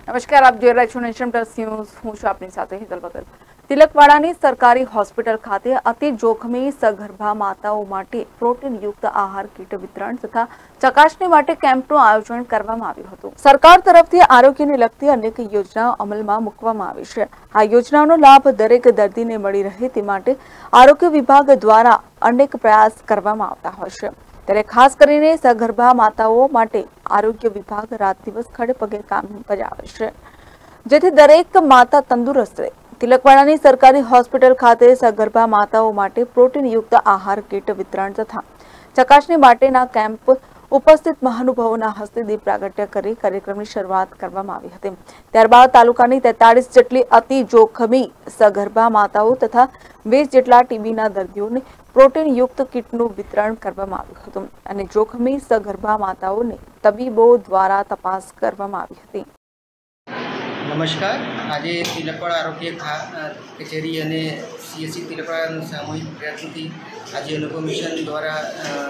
નમસ્કાર, આપ જોઈ રહ્યા છો નેશન પ્લસ ન્યૂઝ। હું છું આપની સાથે હેતલ ભગત। તિલકવાડાની સરકારી હોસ્પિટલ ખાતે અતિ જોખમી સગર્ભા માતાઓ માટે પ્રોટીનયુક્ત આહાર કીટ વિતરણ તથા ચકાસણી માટે કેમ્પનું આયોજન કરવામાં આવ્યું હતું। સરકાર તરફથી આરોગ્યને લગતી અનેક યોજનાઓ અમલમાં મૂકવામાં આવી છે। આ યોજનાનો લાભ દરેક દર્દીને મળી રહે તે માટે આરોગ્ય વિભાગ દ્વારા અનેક પ્રયાસ કરવામાં આવતા હોય છે। ત્યારે ખાસ કરીને સગર્ભા માતાઓ માટે આરોગ્ય વિભાગ રાત દિવસ ખડે પગે કામ બજાવે છે, જેથી દરેક માતા તંદુરસ્ત રહે। તિલકવાડાની સરકારી હોસ્પિટલ ખાતે સગર્ભા માતાઓ માટે પ્રોટીનયુક્ત આહાર કીટ વિતરણ તથા ચકાસણી માટેના કેમ્પ ઉપસ્થિત મહાનુભાવોના હસ્તે દીપ પ્રાગટ્ય કરી કાર્યક્રમની શરૂઆત કરવામાં આવી હતી। ત્યારબાદ તાલુકાની 43 જેટલી અતિ જોખમી સગર્ભા માતાઓ તથા 20 જેટલા ટીબીના દર્દીઓને પ્રોટીનયુક્ત કીટનું વિતરણ કરવામાં આવ્યું હતું અને જોખમી સગર્ભા માતાઓને તબીબો દ્વારા તપાસ કરવામાં આવી હતી। નમસ્કાર, આજે તિલકવાડા આરોગ્ય કચેરી અને CSC તિલકવાડાના સામૂહિક પ્રયત્નથી આજે અનુભવ મિશન દ્વારા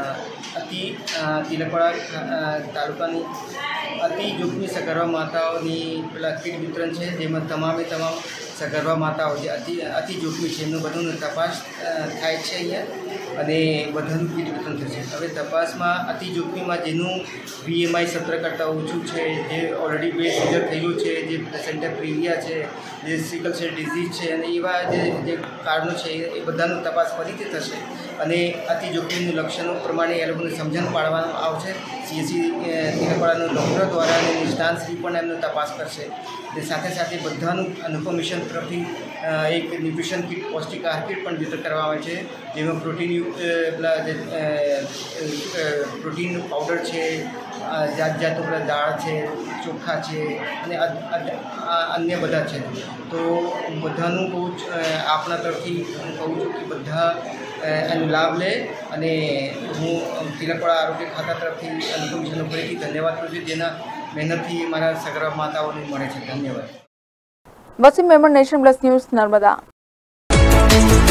તિલકવાડા તાલુકાની અતિ જોખમી સગર્ભા માતાઓની પેલા કીટ વિતરણ છે, જેમાં તમામ સગર્ભા માતાઓ જે અતિ જોખમી છે એમનું બધું તપાસ થાય છે અહીંયા અને બધાનું કીટ વિતરણ થશે। હવે તપાસમાં અતિ જોખમીમાં જેનું BMI 17 કરતાં ઓછું છે, જે ઓલરેડી બે સિઝર થયેલું છે, જે સેન્ટર પ્રિવિયા છે, જે સિકલ સેલ ડિઝીઝ છે અને એવા જે કારણો છે એ બધાનું તપાસ ફરીથી થશે અને અતિ જોખમીનું લક્ષણો પ્રમાણે એ લોકોને સમજણ પાડવામાં આવશે। CSC તિલકવાડાના ડૉક્ટરો દ્વારા અને નિષ્ણાતશ્રી પણ એમનું તપાસ કરશે અને સાથે સાથે બધાનું અનુપમ મિશન તરફથી એક ન્યુટ્રિશન કીટ પૌષ્ટિક આહાર કીટ પણ વિતરણ કરવામાં આવે છે, જેમાં પ્રોટીન પાવડર છે, જાતનું પેલા દાળ છે, ચોખા છે અને અન્ય બધા છે। તો બધાનું કહું આપણા તરફથી હું કહું છું કે બધા એનો લાભ લે અને હું તિલકવાડા આરોગ્ય ખાતા તરફથી અનુપમ મિશનનો ફરીથી ધન્યવાદ કરું છું, જેના મહેનતથી મારા સગર્ભા માતાઓને મળે છે। ધન્યવાદ। Wasim Memon, nation plus news, Narmada.